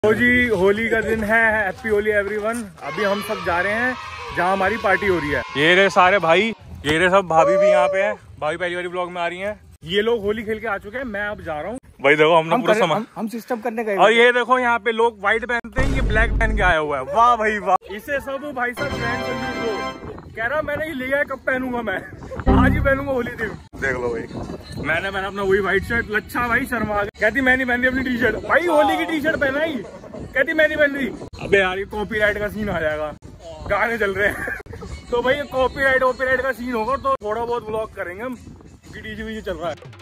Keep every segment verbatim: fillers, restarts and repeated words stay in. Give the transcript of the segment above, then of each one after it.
तो जी होली का दिन है, हैप्पी होली एवरीवन। अभी हम सब जा रहे हैं जहाँ हमारी पार्टी हो रही है। ये रहे सारे भाई, ये रहे सब भाभी भी यहाँ पे है। भाभी पहली बारी ब्लॉग में आ रही हैं। ये लोग होली खेल के आ चुके हैं, मैं अब जा रहा हूँ। भाई देखो हमने हम पूरा सामान हम, हम सिस्टम करने गए। और ये देखो यहाँ पे लोग व्हाइट पहनते हैं, ये ब्लैक पहन के आया हुआ है। वाह भाई वाह। इसे सब भाई साहब ग्रैंड सैल्यूट दो। कह रहा मैंने ये लिया है, कब पहनूंगा मैं, आज ही पहनूंगा होली दिन। देख लो भाई, मैंने मैंने अपना वही व्हाइट शर्ट। लच्छा भाई शर्मा कहती मैं नहीं पहन रही अपनी टी शर्ट। भाई होली की टी शर्ट पहना ही, कहती मैं नहीं पहन रही। अबे यार ये कॉपीराइट का सीन आ जाएगा, गाने चल रहे हैं तो भाई कॉपीराइट कॉपीराइट का सीन होगा तो थोड़ा बहुत ब्लॉग करेंगे हम, क्योंकि डीजे वीजे चल रहा है।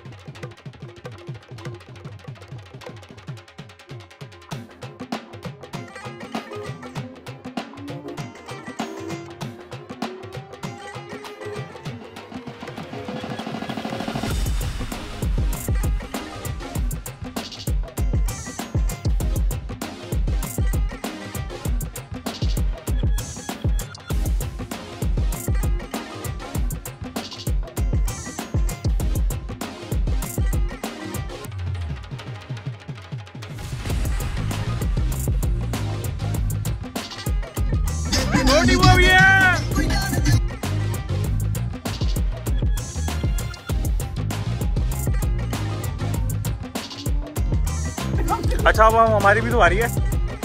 वो भी है। अच्छा अब हमारी भी तो आ रही है।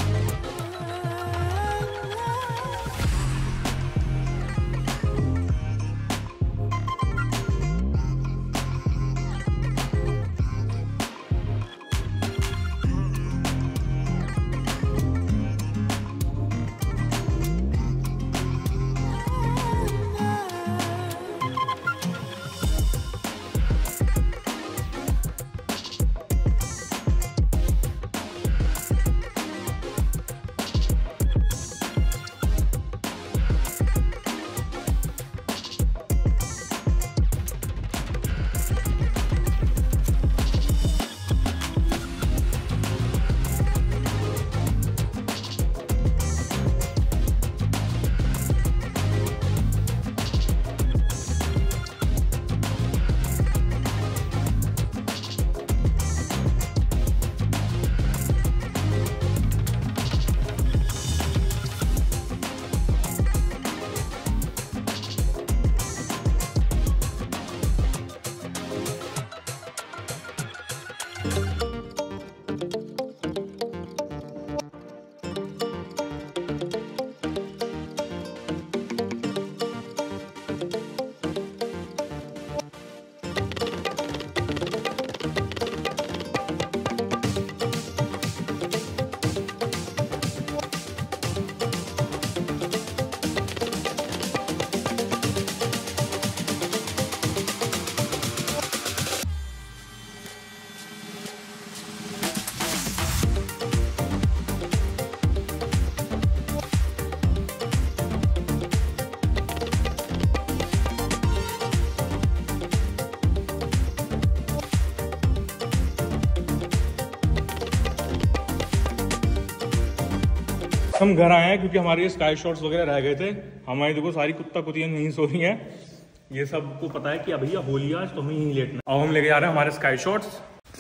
हम घर आए हैं क्योंकि हमारे ये स्काई शॉट्स वगैरह रह गए थे। हमारी देखो सारी कुत्ता कुतियां नहीं सो रही हैं। ये सबको पता है कि भैया होली आज तो हमें ही लेटना। अब हम लेके जा रहे हैं हमारे स्काई शॉट्स।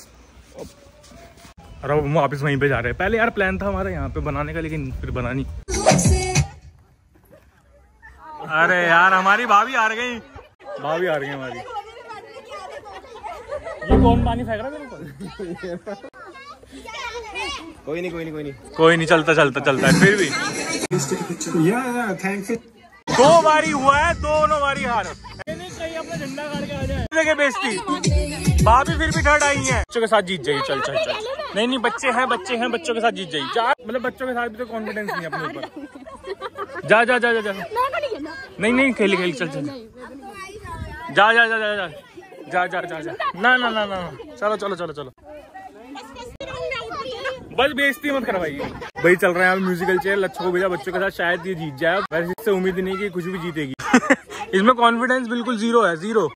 और अब हम वापस वहीं पे जा रहे हैं। पहले यार प्लान था हमारा यहाँ पे बनाने का, लेकिन फिर बना नहीं। अरे यार हमारी भाभी आ गई, भाभी आ रही है हमारी। ये कौन पानी फेंक रहा है मेरे ऊपर? कोई नहीं कोई नहीं कोई नहीं कोई नहीं, चलता चलता चलता है फिर भी। दो बारी हुआ है, दोनों बारी हार। कहीं अपना झंडा गाड़ के आ जाए। बेइज्जती, भाभी फिर भी थर्ड आई है। बच्चों के साथ जीत जाइए। चल चल चल। नहीं नहीं बच्चे हैं, बच्चे हैं, बच्चों के साथ जीत जाइए। जा मतलब बच्चों के साथ भी तो कॉन्फिडेंस नहीं है अपने ऊपर। जा जा जा जा जा। नहीं नहीं खेली खेली चल चल। जा जा जा जा जा जा जा जा जा। ना ना ना ना चलो चलो चलो चलो। बस बेइज्जती मत करवाइए भाई। चल रहे हैं म्यूजिकल चेयर। लच्छा को भेजा बच्चों के साथ, शायद ये जीत जाए। वैसे इससे उम्मीद नहीं कि कुछ भी जीतेगी। इसमें कॉन्फिडेंस बिल्कुल जीरो है, जीरो।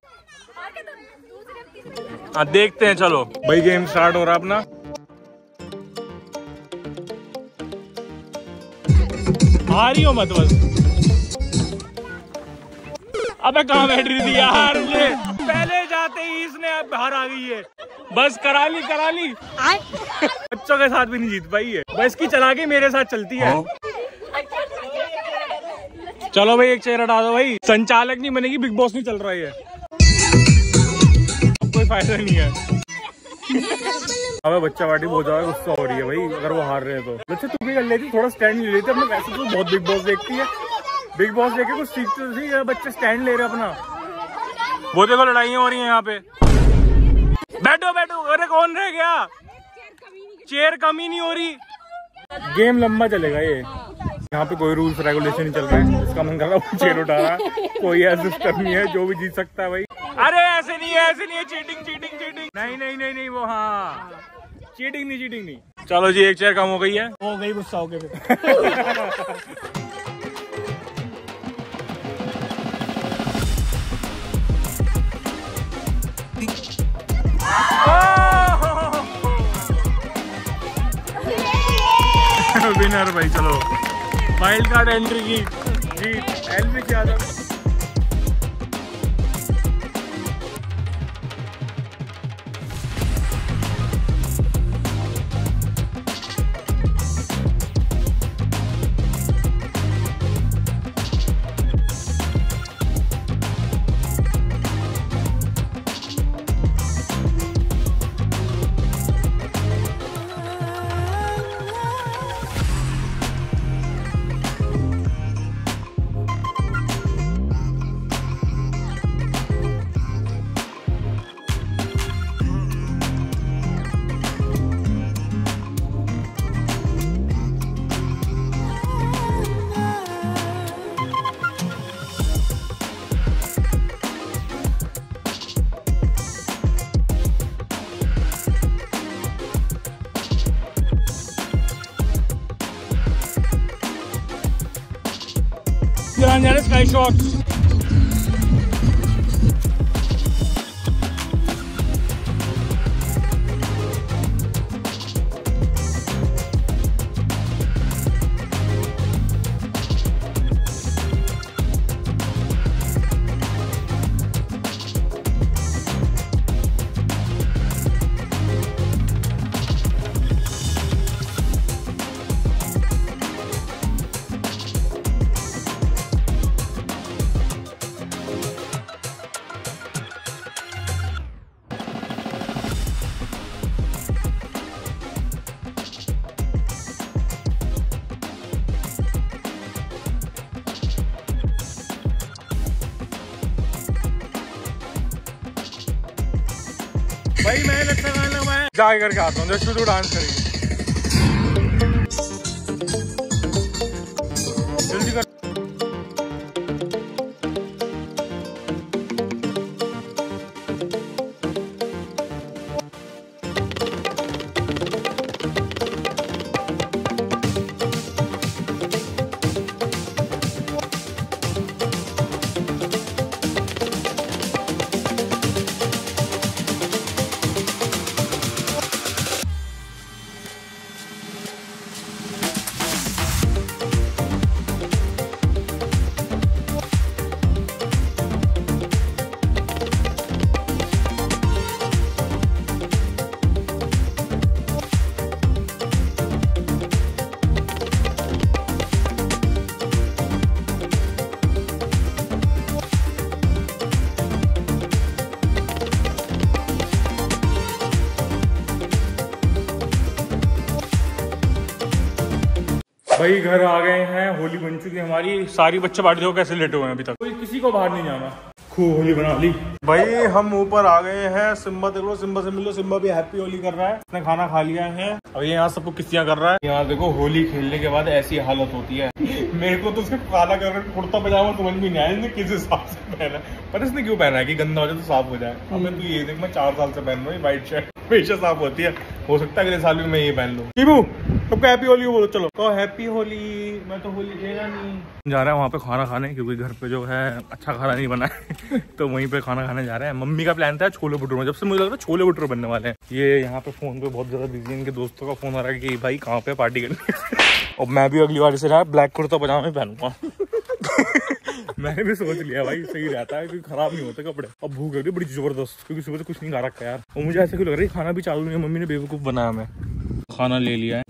हाँ देखते हैं, चलो भाई गेम स्टार्ट हो रहा है अपना। आ रही हो मत बस। अबे कहाँ बैठ रही थी यार, ये पहले जाते ही इसने अब बाहर आ गई है। बस करा ली करा ली। बच्चों के साथ भी नहीं जीत पाई है। बस इसकी चालाकी मेरे साथ चलती है। चलो भाई एक चेयर हटा दो भाई, संचालक नहीं बनेगी, बिग बॉस नहीं चल रहा है, अब कोई फायदा नहीं है। अबे बच्चा पार्टी बहुत ज्यादा गुस्सा हो रही है भाई, अगर वो हार रहे हैं तो। बच्चे तू भी कर लेती, थोड़ा स्टैंड ले लेती अपने, वैसे तो बहुत बिग बॉस देखती है, बिग बॉस देख के कुछ सीखते तो सही, बच्चे स्टैंड ले रहे अपना। वो देखो लड़ाइयाँ हो रही है यहाँ पे। बैठो बैठो, अरे कौन रह गया, चेयर कमी नहीं हो रही। गेम लंबा चलेगा ये, यहाँ पे कोई रूल्स रेगुलेशन नहीं चल रहा है, इसका मन कर रहा है चेयर उठा रहा है, कोई ऐसा सिस्टम नहीं है, जो भी जीत सकता है भाई। अरे ऐसे नहीं है, ऐसे नहीं है, चीटिंग चीटिंग चीटिंग नहीं नहीं नहीं नहीं वो हाँ चीटिंग नहीं चीटिंग नहीं। चलो जी एक चेयर कम हो गई है, हो गई गुस्सा हो गया फिर। विनर भाई, चलो वाइल्ड कार्ड एंट्री की जीत एलविश यादव। Sky shots. भाई मैं लगता गाना मैं जाके करके आता हूँ, शुरू डांस करेंगे जल्दी कर। भाई घर आ गए हैं, होली बन चुकी है हमारी, सारी बच्चे पार्टी देखो कैसे लेटे हुए हैं, अभी तक कोई किसी को बाहर नहीं जाना, खूब होली बना ली। भाई हम ऊपर आ गए हैं, सिम्बा देख लो, सिम्बा से मिलो, सिम्बा भी हैप्पी होली कर रहा है, उसने खाना खा लिया है। अब ये यहाँ सबको किस्तियाँ कर रहा है, यहाँ देखो होली खेलने के बाद ऐसी हालत होती है। मेरे को तो उसका काला कर कुर्ता पजामा समझ में नहीं आया इसने किस हिसाब से पहना, पर इसने क्यों पहना है कि गंदा हो जाए तो साफ हो जाए। अब मैं तो ये देख, मैं चार साल से पहन रहा हूँ व्हाइट शर्ट, हमेशा साफ होती है, हो सकता है अगले साल भी मैं ये पहन लूँ। सबको हैप्पी होली बोलो, चलो तो हैप्पी होली। मैं तो होली खेला नहीं जा रहा है वहाँ पे खाना खाने, क्योंकि घर पे जो है अच्छा खाना नहीं बना है तो वहीं पे खाना खाने जा रहे हैं। मम्मी का प्लान था छोले भटूरे, जब से मुझे लग रहा है छोले भटूरे बनने वाले हैं। ये यहाँ पे फोन पे बहुत ज्यादा बिजी है, इनके दोस्तों का फोन आ रहा है कि भाई कहाँ पे पार्टी करनी और मैं भी अगली बार से रहा ब्लैक कुर्ता पजामा पहनूंगा मैंने भी सोच लिया भाई सही रहता है, क्योंकि खराब नहीं होते कपड़े। अब भूख लग रही बड़ी जबरदस्त, क्योंकि सुबह से कुछ नहीं खा रखा यार, और मुझे ऐसा क्यों लग रहा है खाना भी चालू नहीं है, मम्मी ने बेवकूफ बनाया। मैं खाना ले लिया है,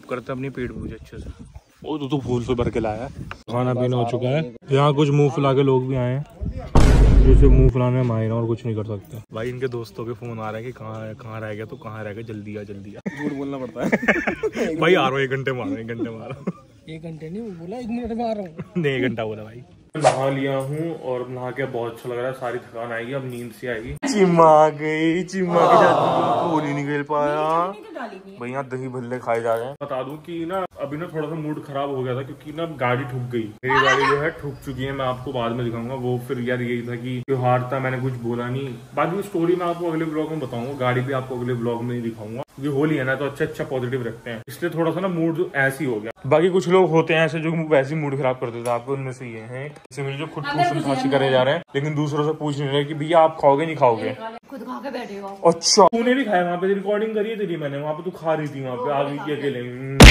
करते हैं अपनी पेट पूजा अच्छे से। ओ तू तो फूल से भर के लाया। खाना पीना हो चुका है। यहाँ कुछ मुंह फुला के लोग भी आए हैं जो सिर्फ मुंह फुलाने में माहिर और कुछ नहीं कर सकते। भाई इनके दोस्तों के फोन आ रहे हैं कि कहाँ है, कहाँ रह गया तो कहाँ रह गया, जल्दी आ जल्दी आ। झूठ बोलना पड़ता है। भाई आ रहा हूँ, एक घंटे मारो, एक घंटे मारो। एक घंटे नहीं बोला, एक मिनट में आ रहा हूँ। नहीं, एक घंटा बोला भाई। नहा लिया हूँ और नहा के बहुत अच्छा लग रहा है। सारी थकान आएगी, अब नींद से आएगी। चिम्मा गई, चिम्मा के साथ फूल ही नहीं खेल पाया। भैया दही भल्ले खाए जा रहे हैं। बता दूं कि ना अभी ना थोड़ा सा मूड खराब हो गया था क्योंकि ना गाड़ी ठुक गई। मेरी गाड़ी जो है ठुक चुकी है, मैं आपको बाद में दिखाऊंगा। वो फिर यार यही था कि त्योहार था, मैंने कुछ बोला नहीं। बाकी स्टोरी मैं आपको अगले ब्लॉग में बताऊंगा, गाड़ी भी आपको अगले ब्लॉग में ही दिखाऊंगा। क्योंकि होली है ना तो अच्छा अच्छा पॉजिटिव रखते हैं, इसलिए थोड़ा सा ना मूड ऐसे ही हो गया। बाकी कुछ लोग होते हैं ऐसे जो वैसे ही मूड खराब कर देते हैं आपको, उनमें से ये हैं। जैसे मेरे जो खुद खुद खांसी करे जा रहे हैं लेकिन दूसरों से पूछ नहीं रहे कि भैया आप खाओगे नहीं खाओगे। खुद खा के बैठे हो। अच्छा तूने भी खाया? वहाँ पे रिकॉर्डिंग करी है तेरी मैंने, वहाँ पे तू खा रही थी, वहाँ पे आ गई थी अकेले।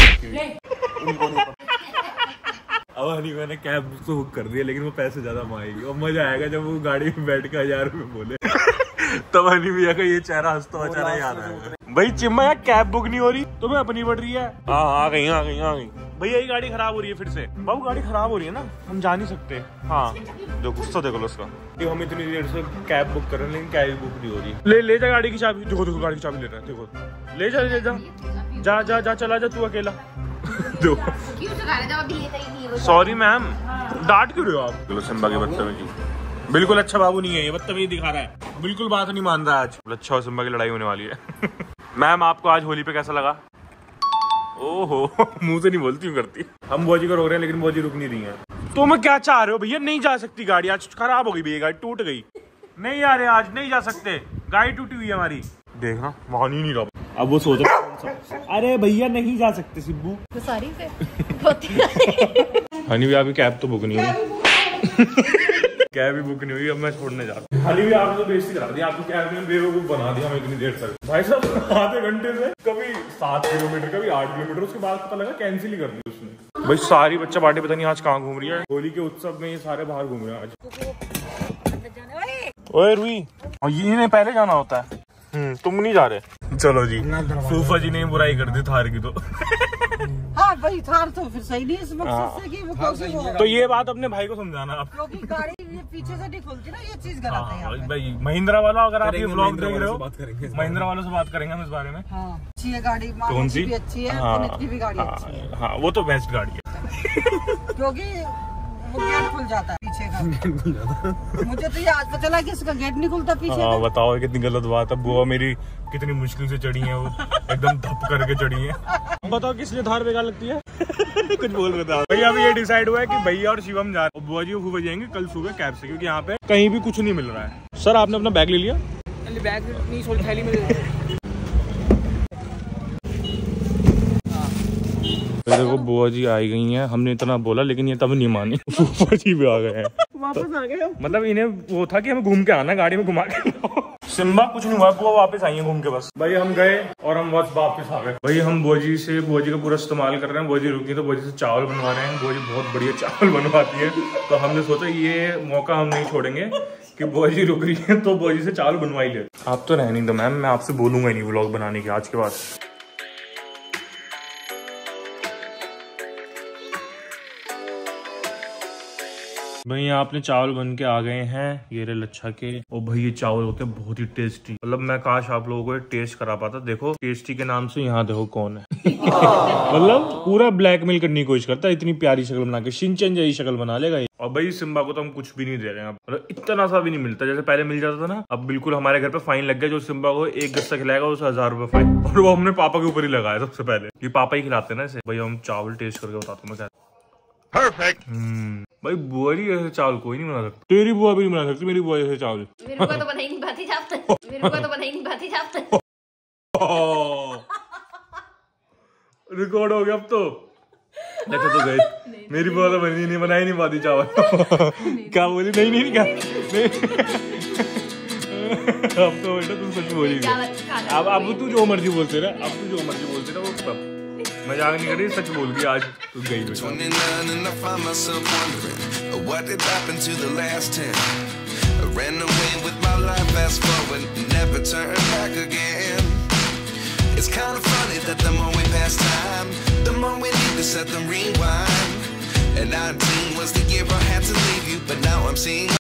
अब हनी मैंने कैब तो बुक कर दिया लेकिन वो पैसे ज्यादा मांगेगी और मजा आएगा जब वो गाड़ी में बैठ के हजार रुपए बोले। तब हनी भैया का ये चेहरा हंसता हुआ चेहरा याद आएगा। भाई चिम्मा यार कैब बुक नहीं हो रही तो मैं अपनी बढ़ रही है। हाँ आ गई आ गई आ गई। भैया ये गाड़ी खराब हो रही है फिर से। बाबू गाड़ी खराब हो रही है ना, हम जा नहीं सकते। हाँ जो गुस्सा देखो उसका। हम इतनी देर से कैब बुक कर रहे हैं लेकिन कैब बुक नहीं हो रही। ले ले जा गाड़ी की चाबी। देखो देखो गाड़ी की चाबी ले रहा है, देखो ले जा ले जा जा जा जा चला जा तू अकेला। सॉरी मैम, डांट क्यों रहे हो आप? चलो सिम्बा की बदतमीजी। बिल्कुल अच्छा बाबू नहीं है ये, बदतमीजी दिखा रहा है, बिल्कुल बात नहीं मान रहा है आज। अच्छा और सिम्बा की लड़ाई होने वाली है। मैम आपको आज होली पे कैसा लगा? ओहो मुंह से नहीं बोलती हूँ करती। हम बोजी को रोक रहे हैं लेकिन बोजी रुक नहीं रही है। तो मैं क्या चाह रहे हो भैया? नहीं जा सकती गाड़ी, आज खराब हो गई भैया, गाड़ी टूट गई। नहीं आ रहे आज, नहीं जा सकते, गाड़ी टूटी हुई है हमारी। देखना वहां नहीं रहा। अब वो सोच रहा अरे भैया नहीं जा सकते सिब्बू। तो सारी से हनी भी अभी कैब तो बुक नहीं हुई। कैब भी बुक नहीं हुई, अब मैं छोड़ने जा रहा हूँ। हनी भी आपने तो बेइज्जती करा दी, आपकी कैब ने बेवकूफ बना दिया हमें इतनी देर तक। भाई साहब आधे घंटे से कभी सात किलोमीटर कभी आठ किलोमीटर, उसके बाद पता लगा कैंसिल ही कर दी उसने। भाई सारी बच्चा पार्टी पता नहीं आज कहाँ घूम रही है। होली के उत्सव में ये सारे बाहर घूम रहे हैं आज। ओए रुई, और ये पहले जाना होता है। हम्म तुम नहीं जा रहे? चलो जी, फूफा जी ने बुराई कर दी थार की तो। हाँ भाई थार तो फिर सही नहीं इस मकसद से कि वो कैसे हो। तो ये बात अपने भाई को समझाना आप, क्योंकि गाड़ी ये पीछे से नहीं खुलती ना, ये चीज गलत है यहाँ पे। भाई महिंद्रा वाला अगर आप ये व्लॉग देख रहे हो, महिंद्रा वालों से बात करेंगे हम इस बारे में। हाँ अच्छी है गाड़ी, कौन सी? भी अच्छी है, हाँ, की भी गाड़ी अच्छी है। हाँ वो तो बेस्ट गाड़ी है। क्योंकि वो गेट खुल जाता है पीछे का। मुझे तो ये आज पता चला कि इसका गेट नहीं खुलता पीछे। हाँ बताओ कितनी गलत बात है। बुआ मेरी कितनी मुश्किल से चढ़ी है, वो एकदम धप करके चढ़ी है। बताओ किस लिए धार बेकार लगती है? कुछ बोल रहे थे भैया। अभी ये डिसाइड हुआ है कि भैया और शिवम जा रहे हैं। बुआ जी वो फूफा जाएंगे कल सुबह कैब से, क्योंकि यहाँ पे कहीं भी कुछ नहीं मिल रहा है। सर आपने अपना बैग ले लिया? बैग नहीं, छोड़ थैली में। देखो बुआ जी आई गई हैं, हमने इतना बोला लेकिन ये तब नहीं मानी। फूफा जी भी आ गए हैं, वापस आ गए। मतलब इन्हें वो था कि हमें घूम के आना, गाड़ी में घुमा के। सिम्बा कुछ नहीं हुआ, बुआ वापस आई है घूम के बस। भाई हम गए और हम बस वापस आ गए। भाई हम बोजी से बोजी का पूरा इस्तेमाल कर रहे हैं। बोजी रुकी तो बोजी से चावल बनवा रहे हैं। बोजी बहुत बढ़िया चावल बनवाती है, तो हमने सोचा ये मौका हम नहीं छोड़ेंगे कि बोजी रुक रही है तो बोजी से चावल बनवा ही ले। आप तो रह नहीं दो मैम, मैं आपसे बोलूंगा नहीं व्लॉग बनाने के आज के बाद। भाई यहाँ अपने चावल बन के आ गए हैं, ये रे लच्छा के। और भाई ये चावल होते हैं बहुत ही टेस्टी, मतलब मैं काश आप लोगों को टेस्ट करा पाता। देखो टेस्टी के नाम से यहाँ देखो कौन है। मतलब पूरा ब्लैकमेल करने की कोशिश करता है, इतनी प्यारी शक्ल बना के शिनचैन जैसी शक्ल बना लेगा ये। और भाई सिम्बा को तो हम कुछ भी नहीं दे रहे हैं, मतलब इतना सा भी नहीं मिलता जैसे पहले मिल जाता था ना। अब बिल्कुल हमारे घर पे फाइन लग गया, जो सिम्बा को एक गस्सा खिलाएगा उसे हजार रुपए फाइन। और वो हमने पापा के ऊपर ही लगाया सबसे पहले, कि पापा ही खिलाते ना इसे। भाई हम चावल टेस्ट करके बताता हूँ मैं। परफेक्ट। भाई बुआ जी ऐसे चावल कोई नहीं बना सकता। तेरी बुआ भी नहीं बना सकती, मेरी बुआ जैसे चावल। मेरी बुआ तो बना ही नहीं पाती चावते। मेरी बुआ तो बना ही नहीं पाती चावते। रिकॉर्ड हो गया अब तो। देखो तो गई, मेरी बुआ तो बनी नहीं, बनाई नहीं पाती चावल। क्या बोली? नहीं नहीं क्या अब तो बेटा तुम सच बोली। अब अब तू जो मर्जी बोलते रहा, अब तू जो मर्जी बोलते रहा, वो सब मजाक नहीं कर रही, सच बोल गई आज तू गई। It's kind of funny that the more we pass time, the more we need to set the rewind. And nineteen was the year I had to leave you, but now I'm seeing